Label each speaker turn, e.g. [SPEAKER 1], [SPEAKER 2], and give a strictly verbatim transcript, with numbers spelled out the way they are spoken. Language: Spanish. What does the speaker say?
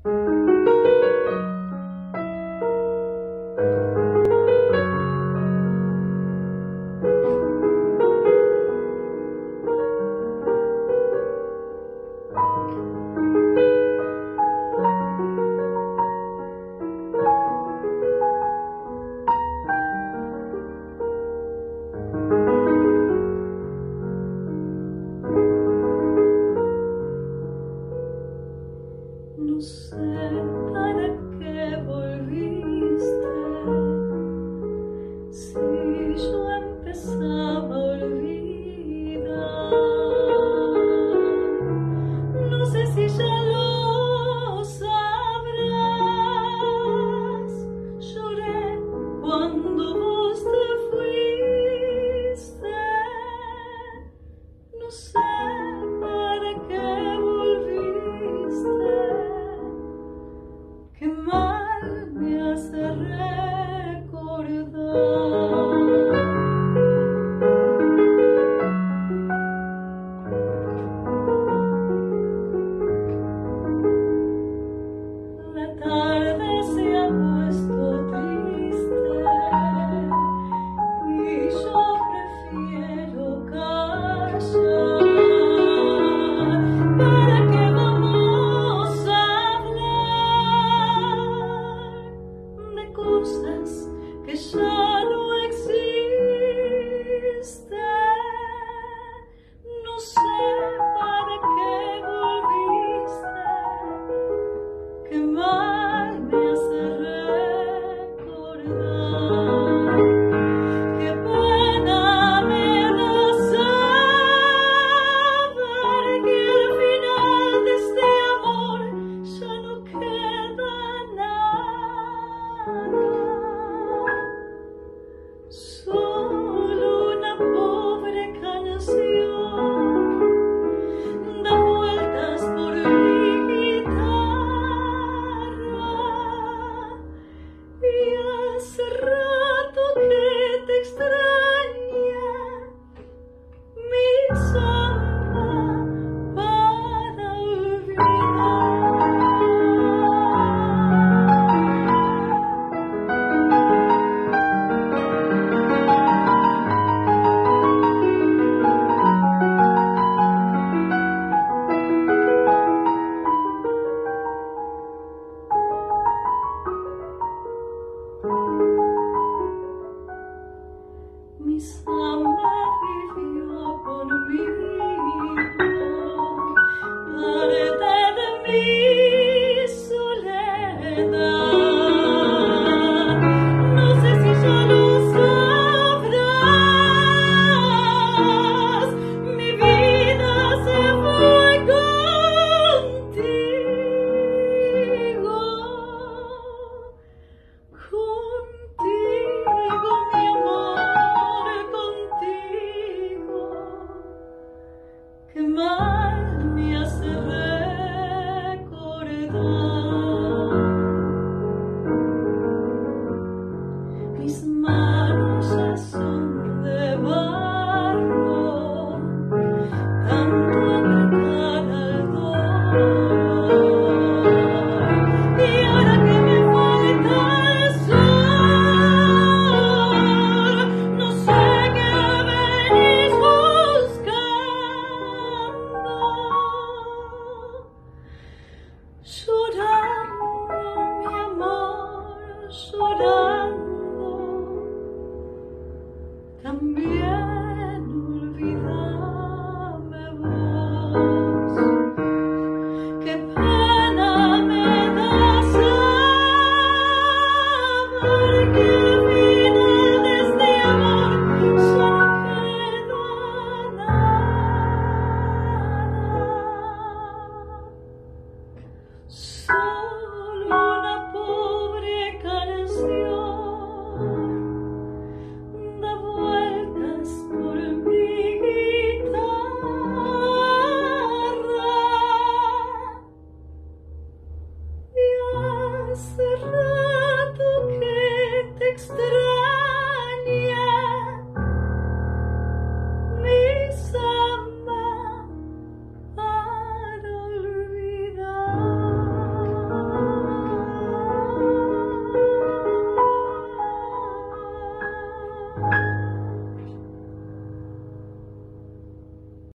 [SPEAKER 1] No sé para qué volviste, si yo empezaba a olvidar. No sé si ya lo sabrás. Lloré cuando vos te fuiste. No sé para qué volviste. Qué mal me hace recordar. La tarde se ha puesto triste y yo prefiero callar. ¿Para qué vamos a hablar de cosas que ya no existen? No sé para qué volviste. Qué mal me hace recordar. Qué pena me da saber que al final de este amor ya no queda nada. Solo una pobre canción da vueltas por mi guitarra. Y hace rato que te extraña mi zamba para olvidar. Mi zamba vivió conmigo, parte de mi soledad. No sé si ya lo sabrás. Mi vida se fue contigo, contigo, mi amor, contigo. Qué mal me hace recordar. Mis manos ya son de barro, tanto apretar al dolor. Y ahora que me falta el sol, no sé qué venís buscando. Llorando, mi amor, llorando. También olvidame vos. Qué pena me da saber que al final de este amor ya no queda nada. Solo una pobre canción da vueltas por mi guitarra. Y hace rato que te extraño